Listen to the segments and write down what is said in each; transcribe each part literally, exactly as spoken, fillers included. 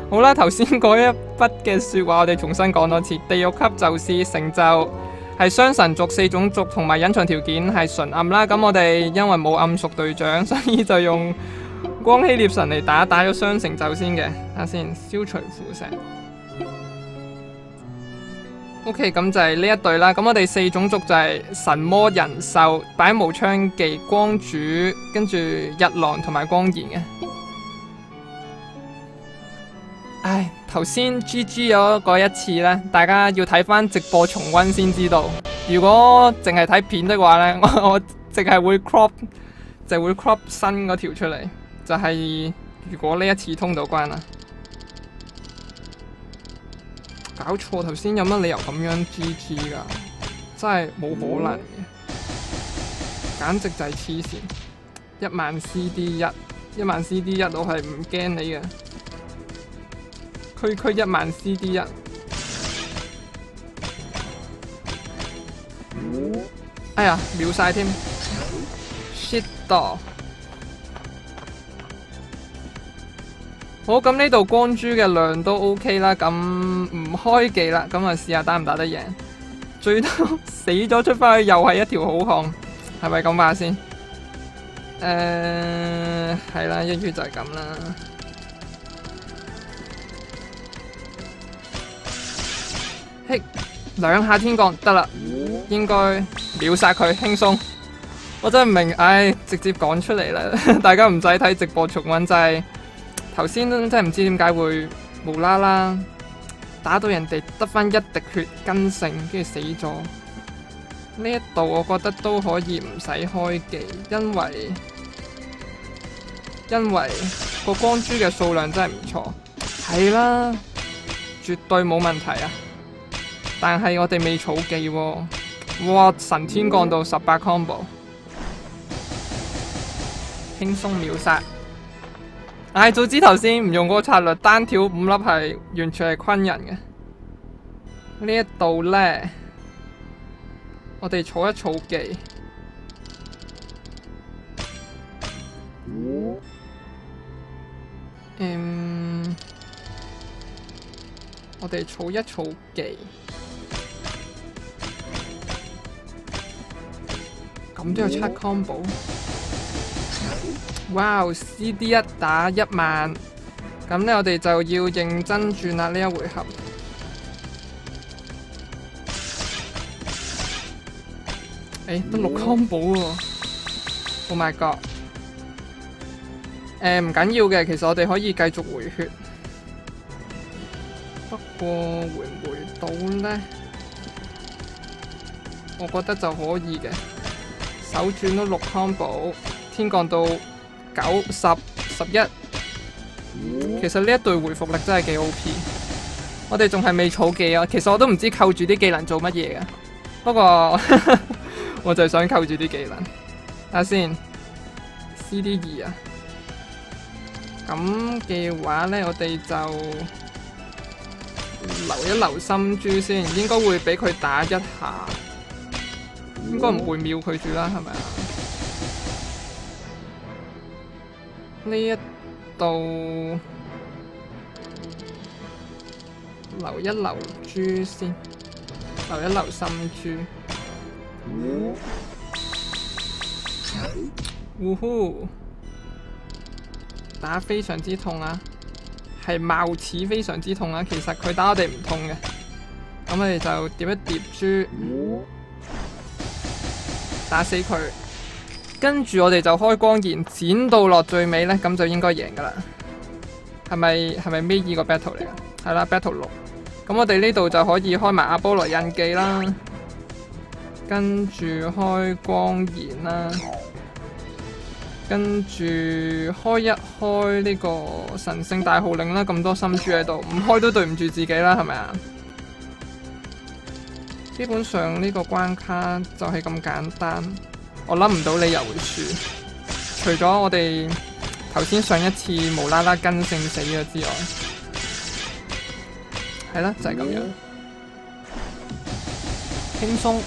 好啦，頭先嗰一筆嘅説話，我哋重新講多次。地獄級宙斯成就係雙神族四種族同埋隱藏條件係純暗啦。咁我哋因為冇暗屬隊長，所以就用光希臘神嚟打，打咗雙成就先嘅。睇下先，消除腐石。O.K. 咁就係呢一隊啦。咁我哋四種族就係神魔人獸、擺無槍技、光主，跟住日狼同埋光焰嘅。唉，頭先 G G 咗嗰一次呢，大家要睇翻直播重溫先知道。如果淨係睇片的話呢，我我淨係會 crop 就會 crop 新嗰條出嚟，就係、是、如果呢一次通到關啦。搞錯，頭先有乜理由咁樣 G G 㗎？真係冇可能嘅，簡直就係黐線！一萬 C D 一，一萬 C D 一，我係唔驚你嘅。區區一萬 C D 一，哎呀，秒晒添 ！shit 到！好，咁呢度光珠嘅量都 OK 啦，咁唔開技啦，咁啊試下打唔打得贏？最多死咗出翻去又係一條好漢，係咪咁話先？誒、呃，係啦，一於就係咁啦。嘿，兩下天降得啦，應該秒殺佢輕鬆。我真係唔明，唉，直接講出嚟啦，大家唔使睇直播重溫，真係。頭先真係唔知點解會無啦啦打到人哋得返一滴血跟勝，跟住死咗。呢一度我覺得都可以唔使開技，因為因為個光珠嘅數量真係唔錯，係啦，絕對冇問題啊！但係我哋未儲技喎，哇！神天降到十八 combo， 輕鬆秒殺。唉，早知頭先唔用嗰個策略，單挑五粒係完全係昆人嘅。呢一度呢，我哋儲一儲技。嗯，我哋儲一儲技。咁都有七 combo。哇 ！C D 一打一萬，咁呢我哋就要認真轉啦呢一回合。誒，得六 combo 喎 ！Oh my god！ 誒唔緊要嘅，其實我哋可以繼續回血，不過回唔回到呢？我覺得就可以嘅。手轉都六 combo， 天降到九十十一，其實呢一隊回復力真係幾 O P。我哋仲係未儲技啊，其實我都唔知扣住啲技能做乜嘢嘅。不過我就係想扣住啲技能。睇下先 ，C D 二啊。咁嘅話呢，我哋就留一留心珠先，應該會俾佢打一下，應該唔會秒佢住啦，係咪啊？呢一度留一留珠先，留一留心珠。呼呼，打非常之痛啊！係貌似非常之痛啊，其實佢打我哋唔痛嘅。咁我哋就疊一疊珠，打死佢。跟住我哋就開光焰，剪到落最尾呢，咁就應該贏噶啦。係咪係咪尾二個 battle 嚟噶？係啦 ，battle 六。咁我哋呢度就可以開埋阿波羅印記啦，跟住開光焰啦，跟住開一開呢個神聖大號令啦。咁多心珠喺度，唔開都對唔住自己啦，係咪啊？基本上呢個關卡就係咁簡單。我諗唔到你又會輸，除咗我哋頭先上一次無啦啦跟勝死咗之外，係啦，就係咁樣，輕鬆。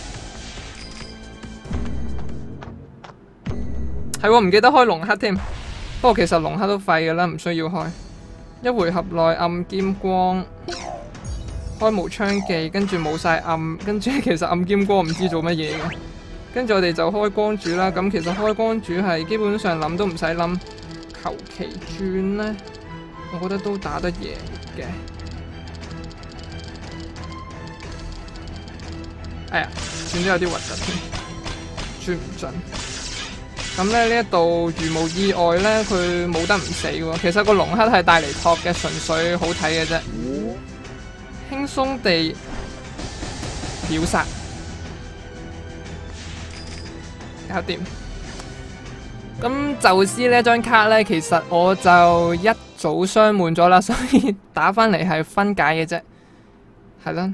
係喎，唔記得開龍黑添，不過其實龍黑都廢㗎啦，唔需要開。 一回合內暗劍光，開無槍技，跟住冇晒暗，跟住其實暗劍光唔知做乜嘢嘅，跟住我哋就開光主啦。咁其實開光主係基本上諗都唔使諗，求其轉呢，我覺得都打得贏嘅。哎呀，轉咗有啲核突添，轉唔準。咁咧呢一度如無意外咧，佢冇得唔死喎。其實個龍克係帶嚟托嘅，純粹好睇嘅啫。輕鬆地秒殺，搞掂。咁宙斯呢張卡咧，其實我就一早傷悶咗啦，所以打翻嚟係分解嘅啫。係啦，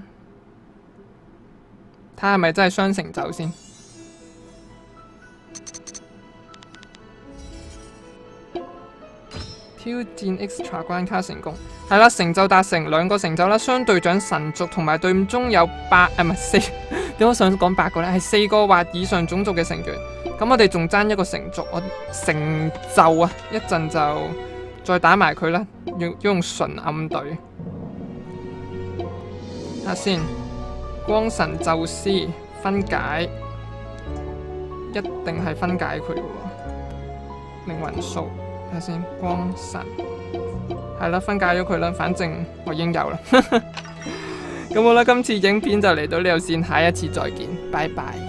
睇下係咪真係雙成就先。挑戰 extra 關卡成功，係啦，成就達成兩個成就啦。雙隊長神族同埋隊伍中有八啊，唔係四，點解我想講八個呢？係四個或以上種族嘅成員。咁我哋仲爭一個成族，我成就啊，一陣就再打埋佢啦。要要用純暗隊，睇下先。光神宙斯分解，一定係分解佢喎。靈魂數。睇下先，光神係啦，分解咗佢啦，反正我已經有啦。咁好啦，今次影片就嚟到呢度先，下一次再見，拜拜。